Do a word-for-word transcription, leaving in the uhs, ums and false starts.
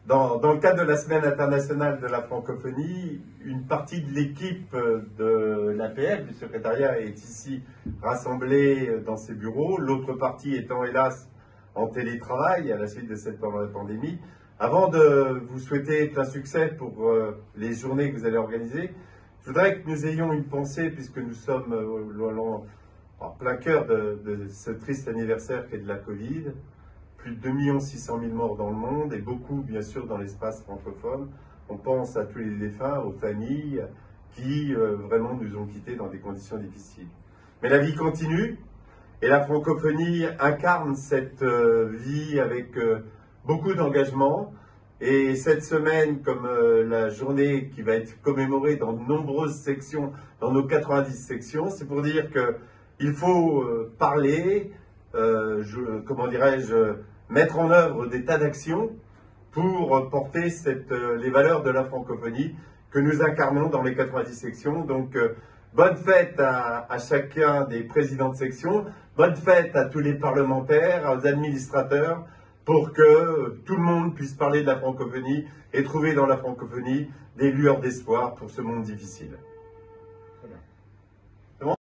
Dans, dans le cadre de la Semaine internationale de la francophonie, une partie de l'équipe de l'A P F, du secrétariat, est ici rassemblée dans ses bureaux, l'autre partie étant hélas en télétravail à la suite de cette pandémie. Avant de vous souhaiter plein succès pour euh, les journées que vous allez organiser, je voudrais que nous ayons une pensée, puisque nous sommes euh, en plein cœur de, de ce triste anniversaire qu'est de la Covid. Plus de deux millions six cent mille morts dans le monde et beaucoup, bien sûr, dans l'espace francophone. On pense à tous les défunts, aux familles qui euh, vraiment nous ont quittés dans des conditions difficiles. Mais la vie continue et la francophonie incarne cette euh, vie avec euh, beaucoup d'engagement. Et cette semaine, comme euh, la journée qui va être commémorée dans de nombreuses sections, dans nos quatre-vingt-dix sections, c'est pour dire qu'il faut euh, parler, euh, je, comment dirais-je, mettre en œuvre des tas d'actions pour porter cette, euh, les valeurs de la francophonie que nous incarnons dans les quatre-vingt-dix sections. Donc, euh, bonne fête à, à chacun des présidents de section, bonne fête à tous les parlementaires, aux administrateurs, pour que tout le monde puisse parler de la francophonie et trouver dans la francophonie des lueurs d'espoir pour ce monde difficile.